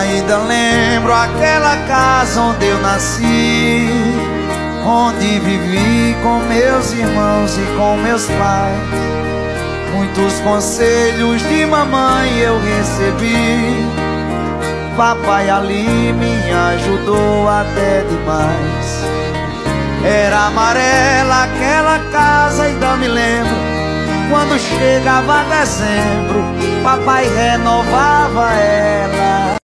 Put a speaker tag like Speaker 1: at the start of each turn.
Speaker 1: Ainda lembro aquela casa onde eu nasci, onde vivi com meus irmãos e com meus pais. Muitos conselhos de mamãe eu recebi, papai ali me ajudou até demais. Era amarela aquela casa, ainda me lembro. Quando chegava dezembro, papai renovava ela.